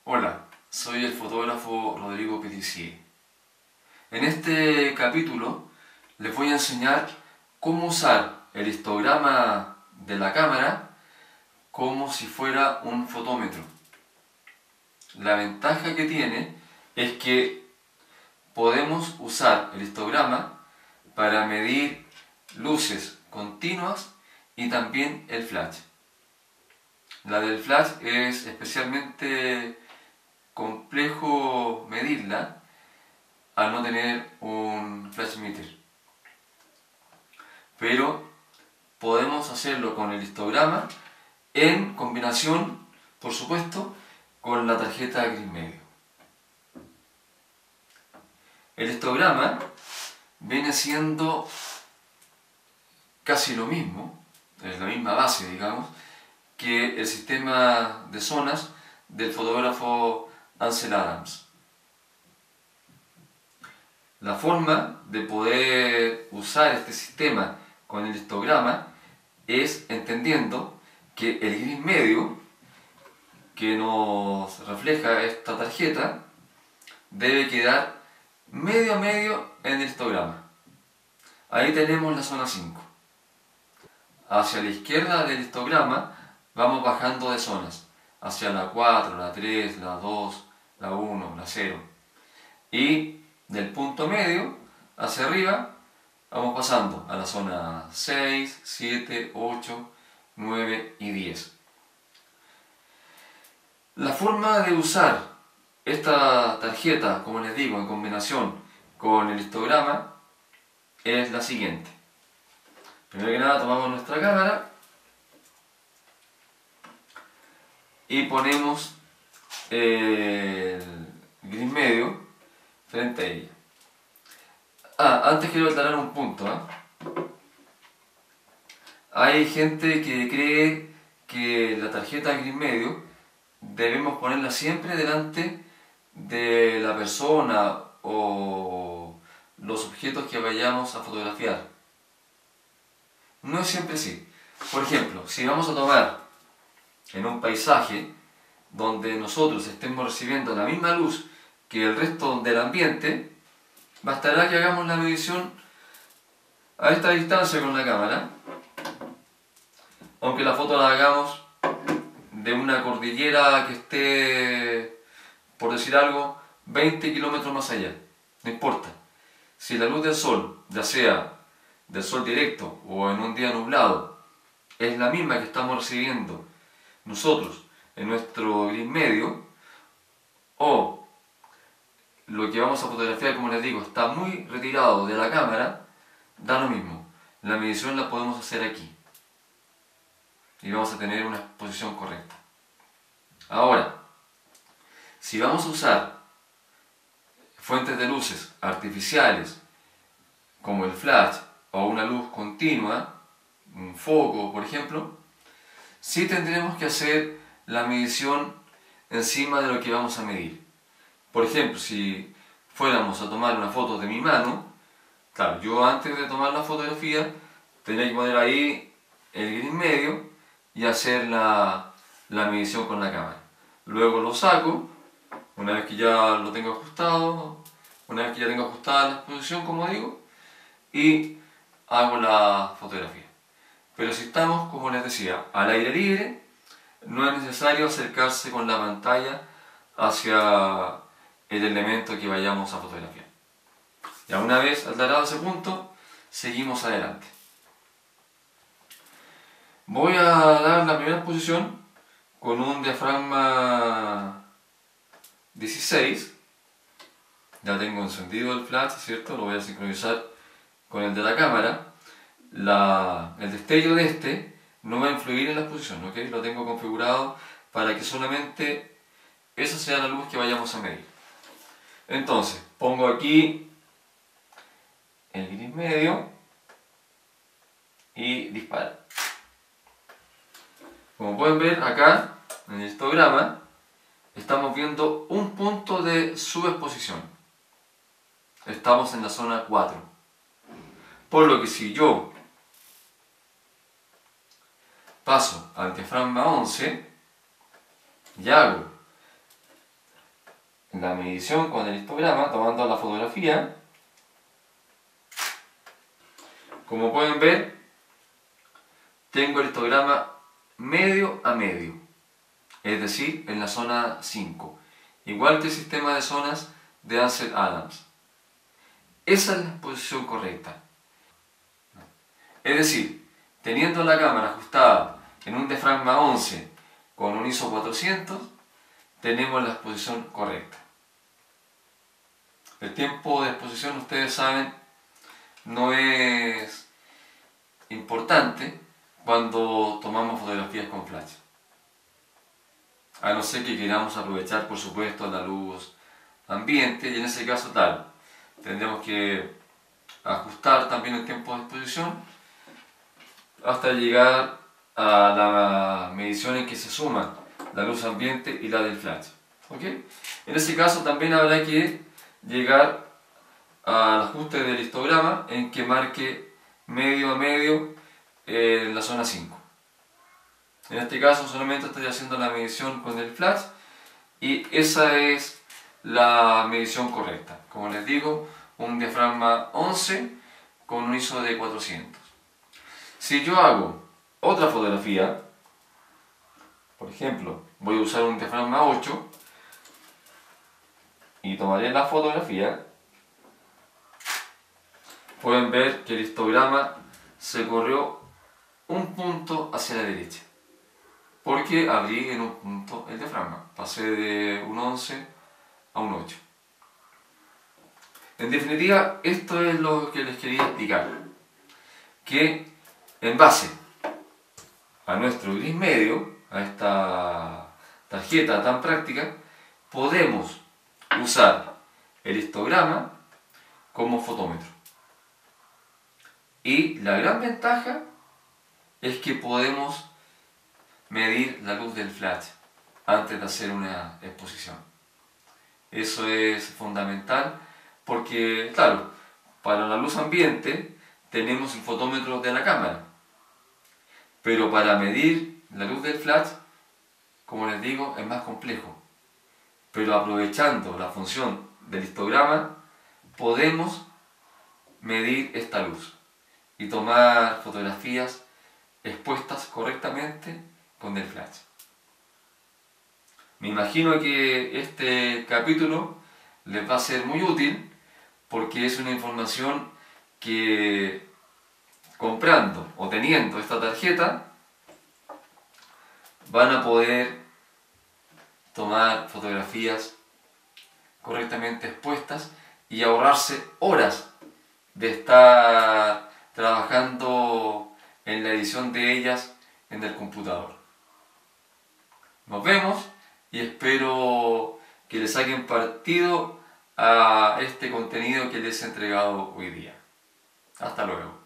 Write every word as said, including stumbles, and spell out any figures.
Hola, soy el fotógrafo Rodrigo Petissier. En este capítulo les voy a enseñar cómo usar el histograma de la cámara como si fuera un fotómetro. La ventaja que tiene es que podemos usar el histograma para medir luces continuas y también el flash. La del flash es especialmente complejo medirla al no tener un flash emitter, pero podemos hacerlo con el histograma en combinación, por supuesto, con la tarjeta gris medio. El histograma viene siendo casi lo mismo, es la misma base, digamos, que el sistema de zonas del fotógrafo Ansel Adams. La forma de poder usar este sistema con el histograma es entendiendo que el gris medio que nos refleja esta tarjeta debe quedar medio a medio en el histograma. Ahí tenemos la zona cinco. Hacia la izquierda del histograma vamos bajando de zonas, hacia la cuatro, la tres, la dos, la uno, la cero. Y del punto medio hacia arriba vamos pasando a la zona seis, siete, ocho, nueve y diez. La forma de usar esta tarjeta, como les digo, en combinación con el histograma es la siguiente. Primero que nada tomamos nuestra cámara y ponemos el gris medio frente a ella. Ah, antes quiero aclarar un punto, ¿eh? Hay gente que cree que la tarjeta gris medio debemos ponerla siempre delante de la persona o los objetos que vayamos a fotografiar. No es siempre así. Por ejemplo, si vamos a tomar en un paisaje donde nosotros estemos recibiendo la misma luz que el resto del ambiente, bastará que hagamos la medición a esta distancia con la cámara, aunque la foto la hagamos de una cordillera que esté, por decir algo, veinte kilómetros más allá. No importa. Si la luz del sol, ya sea del sol directo o en un día nublado, es la misma que estamos recibiendo nosotros en nuestro gris medio, o lo que vamos a fotografiar, como les digo, está muy retirado de la cámara, da lo mismo. La medición la podemos hacer aquí y vamos a tener una exposición correcta. Ahora, si vamos a usar fuentes de luces artificiales como el flash o una luz continua, un foco por ejemplo, sí tendremos que hacer la medición encima de lo que vamos a medir. Por ejemplo, si fuéramos a tomar una foto de mi mano, claro, yo antes de tomar la fotografía tendría que poner ahí el gris medio y hacer la, la medición con la cámara. Luego lo saco, una vez que ya lo tengo ajustado, una vez que ya tengo ajustada la exposición, como digo, y hago la fotografía. Pero si estamos, como les decía, al aire libre, no es necesario acercarse con la pantalla hacia el elemento que vayamos a fotografiar. Ya una vez aclarado ese punto, seguimos adelante. Voy a dar la primera exposición con un diafragma dieciséis. Ya tengo encendido el flash, ¿cierto? Lo voy a sincronizar con el de la cámara. La, el destello de este no va a influir en la exposición, ¿ok? Lo tengo configurado para que solamente esa sea la luz que vayamos a medir. Entonces, pongo aquí el gris medio y disparo. Como pueden ver acá en el histograma, estamos viendo un punto de subexposición. Estamos en la zona cuatro. Por lo que si yo paso al diafragma once y hago la medición con el histograma, tomando la fotografía. Como pueden ver, tengo el histograma medio a medio, es decir, en la zona cinco, igual que el sistema de zonas de Ansel Adams. Esa es la posición correcta. Es decir, teniendo la cámara ajustada en un diafragma once con un I S O cuatrocientos, tenemos la exposición correcta. El tiempo de exposición, ustedes saben, no es importante cuando tomamos fotografías con flash. A no ser que queramos aprovechar, por supuesto, la luz ambiente, y en ese caso, tal, tendremos que ajustar también el tiempo de exposición hasta llegar a la medición en que se suman la luz ambiente y la del flash. ¿Ok? En ese caso también habrá que llegar al ajuste del histograma en que marque medio a medio en la zona cinco. En este caso solamente estoy haciendo la medición con el flash y esa es la medición correcta. Como les digo, un diafragma once con un I S O de cuatrocientos. Si yo hago otra fotografía, por ejemplo, voy a usar un diafragma ocho y tomaré la fotografía, pueden ver que el histograma se corrió un punto hacia la derecha, porque abrí en un punto el diafragma, pasé de un once a un ocho. En definitiva, esto es lo que les quería explicar, que en base a nuestro gris medio, a esta tarjeta tan práctica, podemos usar el histograma como fotómetro. Y la gran ventaja es que podemos medir la luz del flash antes de hacer una exposición. Eso es fundamental porque, claro, para la luz ambiente tenemos el fotómetro de la cámara, pero para medir la luz del flash, como les digo, es más complejo. Pero aprovechando la función del histograma, podemos medir esta luz y tomar fotografías expuestas correctamente con el flash. Me imagino que este capítulo les va a ser muy útil porque es una información que, comprando o teniendo esta tarjeta, van a poder tomar fotografías correctamente expuestas y ahorrarse horas de estar trabajando en la edición de ellas en el computador. Nos vemos y espero que les saquen partido a este contenido que les he entregado hoy día. Hasta luego.